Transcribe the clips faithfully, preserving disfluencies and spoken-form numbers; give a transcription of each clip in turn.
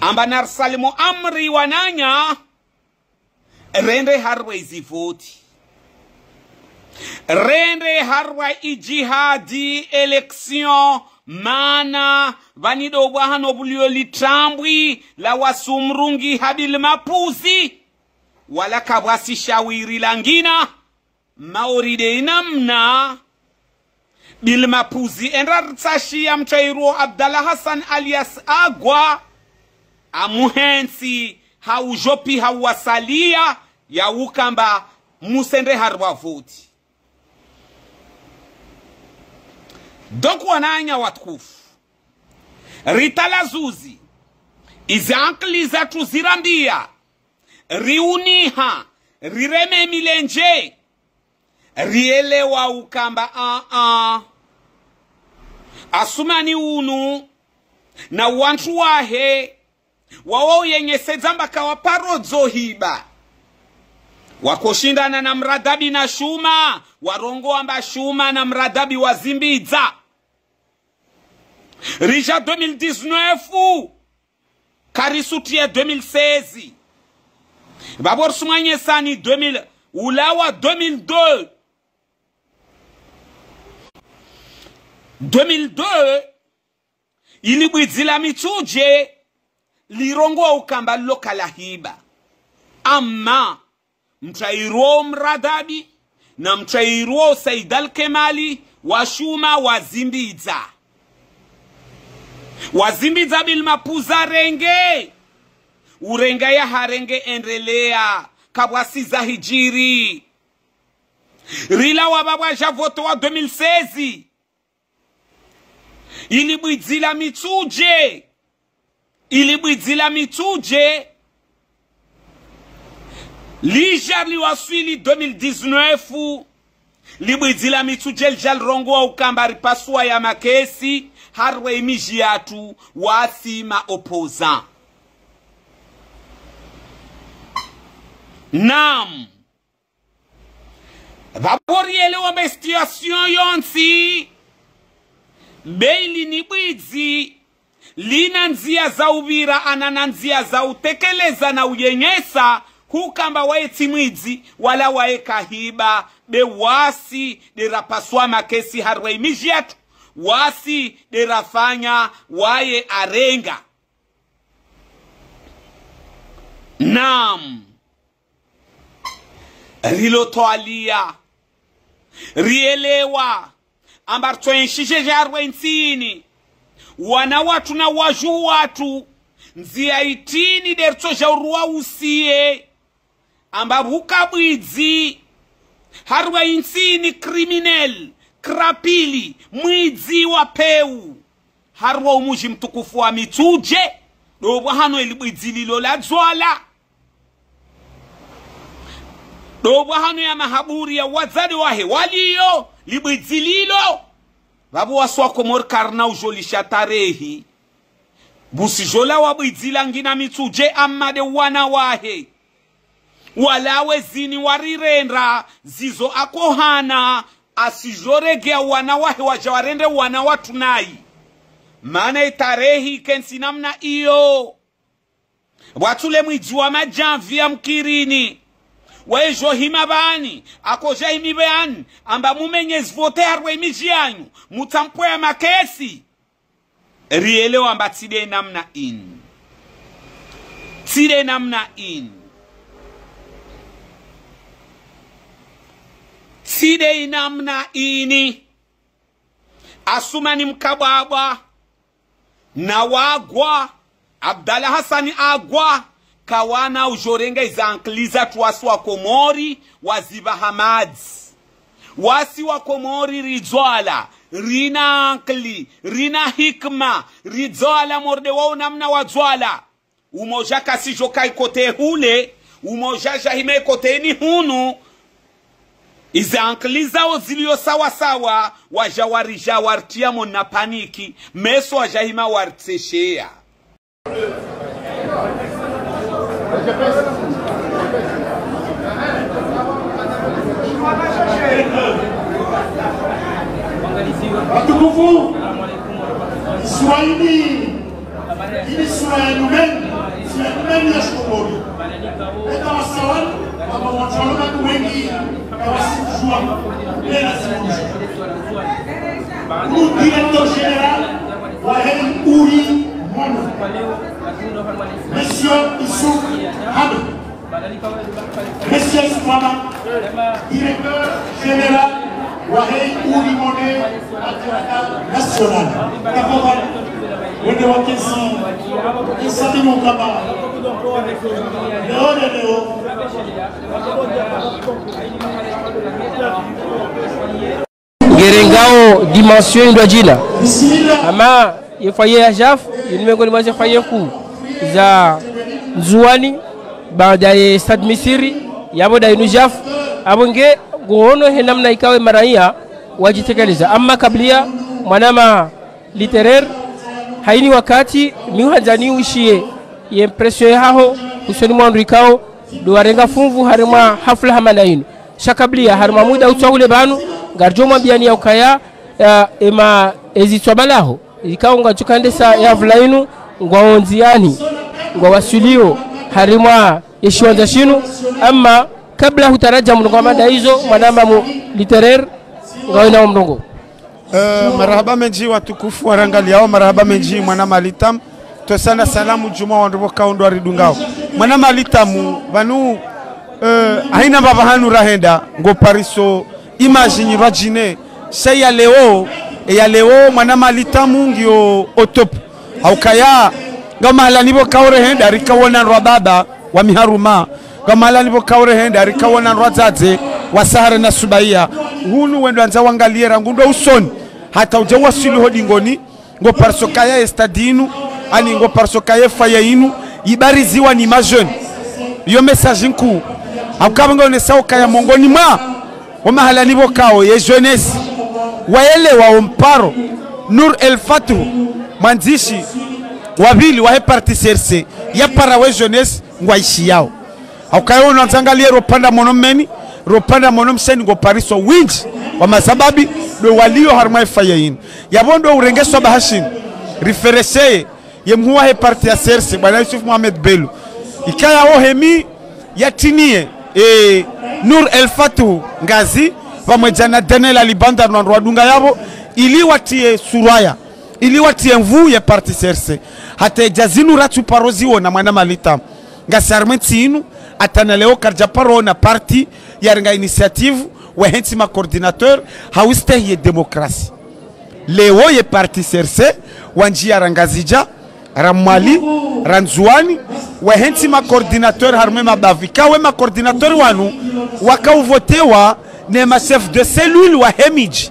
amba narsalimu amri wananya rende harwa izivoti rende harwa ijihadi election mana vanido bwahano bulio litambwi la wasumrungi habil mapuzi wala kabwasi shawiri langina maoride namna bil mapuzi enratsashi ya mchairo Abdallah Hassan alias Agwa amuhensi haujopi hawasalia ya ukamba musende harwa voti. Donc wananya watukufu ritala zuzi izankliza tuzirambia riuniha rireme milenje rielewa ukamba a a asumani unu na wantu wahe wao yenye sezamba kawa parodzo hiba wakoshindana na mradabi na shuma warongo amba shuma na mradabi wa Zimbidza rija deux mille dix-neuf karisutie deux mille seize babor sumanye sani deux mille ulawa deux mille deux deux mille deux ilibwizila mituje lirongo ukamba lokala hiba amma mtairo mradabi na mtairo Saidal Kemali washuma wa Zimbidza wa Zimbidza bil mapuza renge urenga ya harenge endelea kabwasi za hijiri rila wa baba javoto wa deux mille seize ilibwizila mituje ilibwizila mituje lija liwaswili deux mille dix-neuf libwizila mituje ljal rongo wa ukambari pasua ya makesi harwe imijiatu wasima opposant nam vaboriele wa bestiation yonsi beili nibwizi lina nzia za uvira anana nzia za utekeleza na uyenyesa hukamba wae mwizi wala wae kahiba be wasi de rapaswa makesi harwe imijiatu wasi de rafanya wae arenga nam rilotoalia rielewa ambar twenshije jarwe nsini wana watu na waju watu nzia itini derto jaurua usie ambar hukabwizi harwa insini criminel krapili mwizi wa peu harwa umuji mtukufu wa mituje dobwa hano ilibwizi lilo la zwala dobwa hano ya mahaburi ya wazadi wahe waliyo libwizi lilo babu waswa komor karna ujolisha tarehi busi jola wabwizi langina mituje amade wana wahe walawe zini warirenda zizo akohana asijoregea wana wahe wajawarende wana watu nai maana tarehi kensi namna iyo watule mwizi wa majanvi ya mkirini wejo himabani akoja himibeani amba mumenyezi vote harwe imiji yanyu mutampo ya makesi rielewa amba tide namna in tide namna in tide namna ini asumani mkababa na wagwa Abdallah Hassan Agwa kawana ujorenga izankliza tuwasi wa Komori waziba Hamad wasi wa Komori rizwala rina ankli rina hikma rizwala morde wao namna wazwala umoja kasi jokai kote hule umoja jahime kote ni hunu izankliza ozilio sawa sawa wajawari jawartia mona paniki meso wajahima warteshea Watukufu Swahili ili sura ya Numen Directeur général, Wahel Ouri Mono. Monsieur Issou Hamid. Monsieur Swama, directeur général, Wahel Ouri Mono, national. Vous devez voir qui s'est mon camarade. Léo, Léo. Gerengao dimension ndo jina ama yefaye ya jaf nimengoni mwa yefaye ku za Nzuani baada ya Stade Misiri yabo da inu jaf abonge goono he namna ikawe maraia wajitekeleza ama kablia mwanama literaire haini wakati miuhanzani ushie impression haho kusoni mwa ndikao do warenga funvu harima hafla hamanaini shakablia harima muda utawule banu garjoma biani ya ukaya uh, ema ezitwabalaho ikaunga chukandesa ya vlainu ngwa onziani ngwa wasulio harimwa yeshiwanza shinu ama kabla hutaraja mnungo mada hizo mwanamba mu literaire ngawina mnungo uh, marahaba menji watukufu warangali yao marahaba menji mwanama litam tosana salamu juma wandubo kaundo aridungao mwanama litamu banu uh, haina baba hanu rahenda ngo pariso imagine rajine say ya leo e ya leo mwanama litamu ngio otop haukaya ngama nibo kaure henda rikawona rwa baba wa miharuma ngama nibo kaure henda rikawona rwa zaze wa sahara na subaia hunu wendo anza wangaliera ngundo usoni hata uje wasili hodingoni ngo parsokaya estadinu ani ngo parsokaya faya inu ibariziwa ni majeune yo message nku haukabanga onesao kaya mongoni mwa wamahala nibo kao ye jeunesse waelewa omparo Nur El Fatou mwandishi wabili wa parti C R C ya para we jeunesse ngwaishi yao aukayo unazangalia ropanda monomeni ropanda monomseni ngo pariso winji wa masababi do walio harma faya yin yabondo urengeswa bahashin referese ye mhuwa he parti ya C R C bwana Yusuf Mohamed Bello ikaya o hemi yatinie e Nur El Fatou ngazi pamoja na Daniel Libanda na Rwadunga yabo ili watie suraya ili watie mvu ya parti C R C hata jazinu ratu parozi ona mwana malita ngasarmenti inu atana leo karja paro na parti ya renga initiative wa henti ma coordinateur hawiste ye demokrasi leo ye parti C R C wanjia rangazija ramwali ranzuani wa henti ma coordinateur harme mabavika we ma coordinateur wanu wakauvotewa ne ma chef de cellule wa hemiji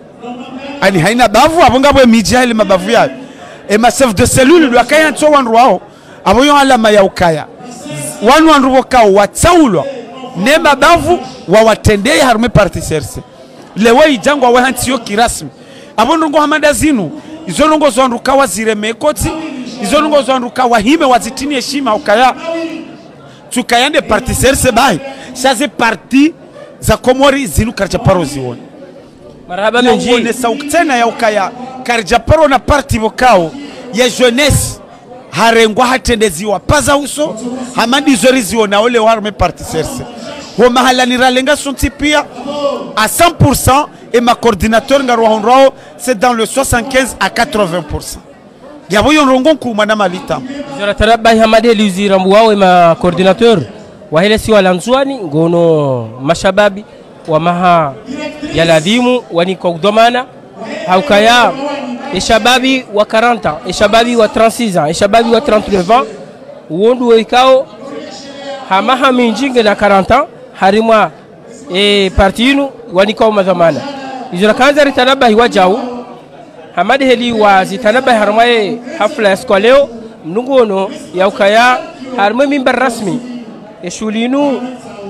ani haina bavu abonga bwe miji hali mabavu ya e ma chef de cellule wakaya nto wanru wao aboyo alama ya ukaya wanu wanru wakao watsaulwa ne mabavu wa watendei harme parti C R C lewe ijangwa wa hanti yo kirasmi abonongo hamada zinu izonongo zonru kawa zire mekoti izonongo zonru kawa hime wazitini heshima ukaya tukayande parti C R C bai shaze parti za komori zinu karjaparo ziwoni marhaba menji ne sauktena ya ukaya karjaparo na parti bokao ya jeunesse harengwa hatendeziwa paza uso hamandi zori ziona ole warme parti C R C ho mahala ni ralenga sonti pia à cent pour cent et ma coordinateur ngarwa honrao c'est dans le soixante-quinze à quatre-vingts pour cent yabo yonrongo ku mana malita jora taraba hamade luzira mwawe ma coordinateur wa hele si wala Nzuani ngono mashababi wa maha yaladhimu wani kogdomana haukaya eshababi wa quarante ans eshababi wa trente-six ans eshababi wa trente-neuf ans wondu ikao hamaha minjinge na quarante ans harimwa e partinu wani kwa mazamana izura kanza ritanaba hiwajau hamade heli wa zitanaba harmaye hafla ya leo nungono ya ukaya harmwe mimbar rasmi eshulinu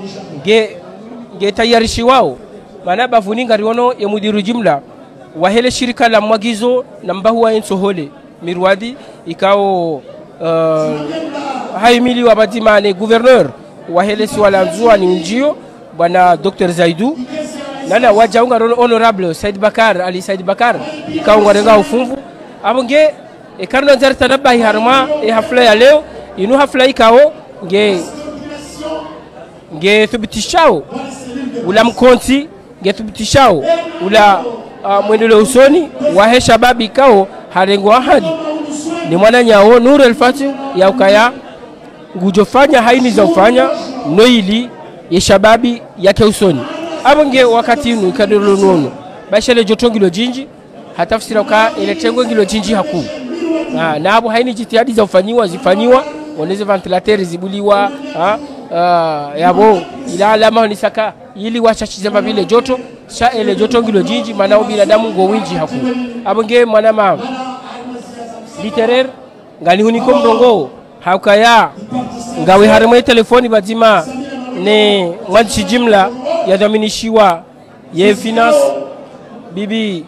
ge ge tayarishi wao maana bavuninga riono ya mudiru jumla wa hele shirika la mwagizo na mbahu wa ensohole mirwadi ikao uh, haimili wa badimane gouverneur wa hele si wala Nzuani njio bwana Docteur Zaidou nana wajaunga honorable Said Bakar Ali Said Bakar ikao ngarenga ufunvu abonge e karno nzarta nabahi harma e hafla ya leo inu hafla ikao nge nge thibitishao ula mkonti nge thibitishao ula uh, mwendele usoni wahe shababi ikao harengo ahadi ni mwana nyao Nur El-Fatih ya ukaya ngujofanya haini za ufanya noili ye shababi yake usoni abonge wakati inu ikadolo nono bashale jotongilo jinji hatafsira ka ile tengo ngilo jinji haku na na hapo haini jitihadi za ufanyiwa zifanyiwa oneze ventilateur zibuliwa ha uh, yabo ila alama ni saka ili wachachiza vile joto sha ile joto ngilo jinji manao binadamu ngo winji haku abonge mwana ma literer ngani huniko mrongo haukaya ngawe harimo telefoni bazima ne mwanchi jimla ya dominishiwa ye finance bibi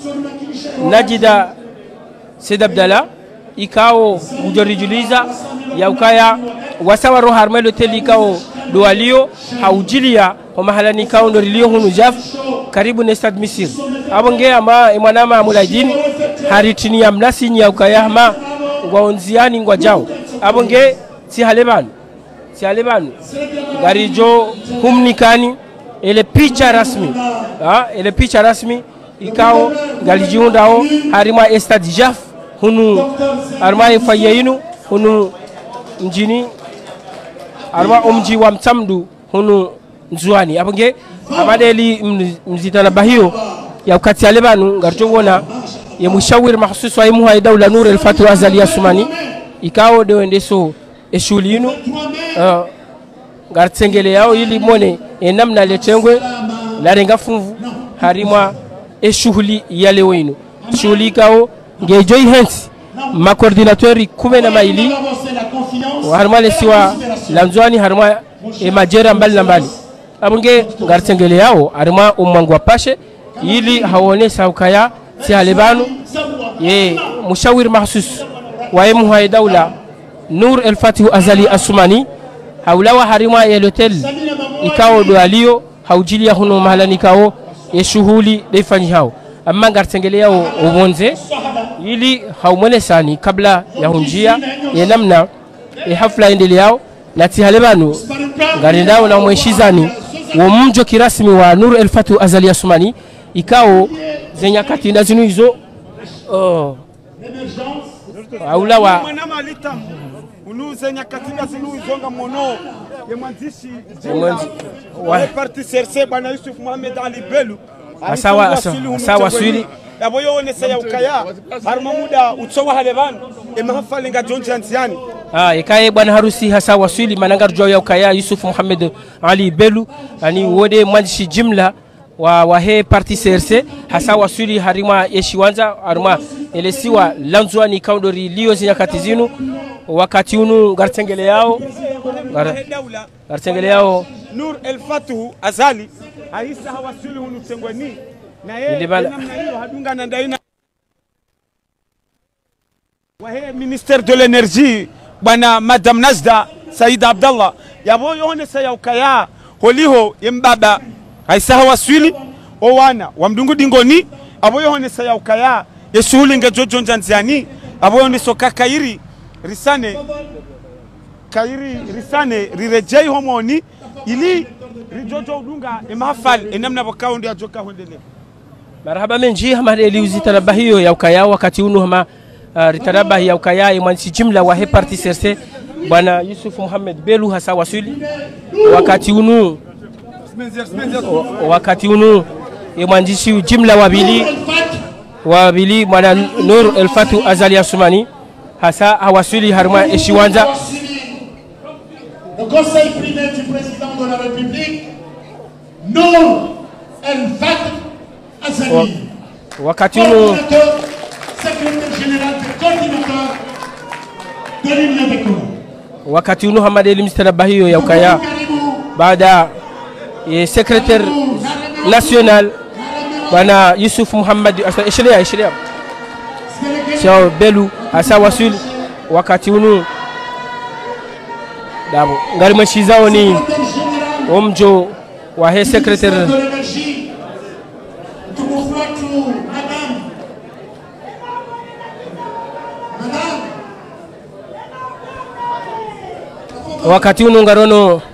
Najida Said Abdallah ikao ujorijuliza ya ukaya wasawa ro harmelo telikao doalio haujilia kwa mahala nikao ndorilio hunu jaf karibu na Stade Misir abonge ama mwanama mulaidini haritini ya mnasi ya ukaya ma ngwaonziani ngwajao abonge si halebanu si halebanu garijo humnikani ile picha rasmi ha ile picha rasmi ikao ngalijiundao harima Stade Jaf hunu arma ifayinu hunu mjini arma umji wa mtamdu hunu nzuani abonge abadeli mzitana bahio ya ukati ya lebanu ngarjongona ya mushawir mahsus wa imu haidawla Nur El-Fatih Azali Assoumani ikao dewendeso eshulinu uh, ngartengele yao ili mone enamna letengwe larenga funvu harima eshuhuli ya leo inu shuhuli kao ngejoi hens ma coordinateur kume na maili harima lesiwa lanzwani harima e majera mbali na mbali abunge ngartengele yao harima umwangu pashe ili haone saukaya si halebanu ye mushawir mahsus wa emu haidawla Nur El-Fatih Azali Assoumani haulawa harima ya hotel ikao doalio haujilia hunu mahala nikao ye shughuli defanyi hao amma ngartengele yao ubonze ili haumone sani kabla ya hunjia ye namna e hafla endele yao na tihalebanu ngarindao na mweshizani wa mjo kirasmi wa Nur El-Fatih Azali Assoumani ikao zenyakati na zinu hizo oh haulawa mwanama litamu unu zenyakati na zinu hizo mono ye mwanzishi wa parti serse bwana Yusuf Mohamed Ali Belu asawa asawa swili yaboyo onesa ya ukaya haruma muda utsowa halevan e mahafali nga jonja nziani ah ikaye bwana harusi hasa wasili manangar jo ya ukaya Yusuf Mohamed Ali Belu ani wode mwanzishi jimla wa wahe parti C R C hasa wasuli harima yeshiwanza harima elesiwa lanzwani kaundori lio zinyakati zinu wakati unu ngartengele yao ngartengele yao Nur El-Fatih Azali haisa hawasuli hunu tengweni na ye namna hiyo hadunga na ndaina wahe ministère de l'énergie bwana madame Nazda Said Abdallah yabo yone saya ukaya holiho yembaba haisa hawasuli owana wamdungu dingoni abo yone saya ukaya yeshuhuli ngejojo njanziani abo yone soka kairi risane kairi risane rirejei homoni ili rijojo udunga emafal enamna bakao ndio ajoka hondele marhaba menji hamade liuzi tanabahiyo ya ukaya wakati unu hama uh, ritanabahi ya ukaya mwansi jimla wa he parti serse bwana Yusuf Mohamed Belu hasa wasuli wakati unu wakati unu mwanzishi jimla wabili wabili mwana Nur El-Fatih Azali Assoumani hasa hawasuli harma eshiwanza au conseil privé du président de la République Nur El-Fatih Azali wakati unu secrétaire général du coordinateur de l'Union des Communes wakati unu hamade elimistanabahiyo ya ukaya baada ya secrétaire national bwana Yusuf Mohamed Ishiria Ishiria Chao Belu hasa wasuli wakati unu dabo ngari mashizao ni omjo wa he secrétaire wakati unu ngarono